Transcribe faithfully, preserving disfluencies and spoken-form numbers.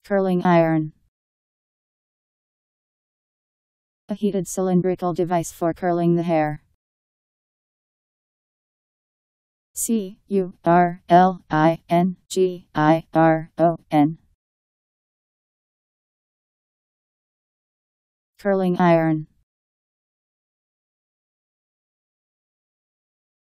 Curling iron. A heated cylindrical device for curling the hair. C U R L I N G I R O N. Curling iron.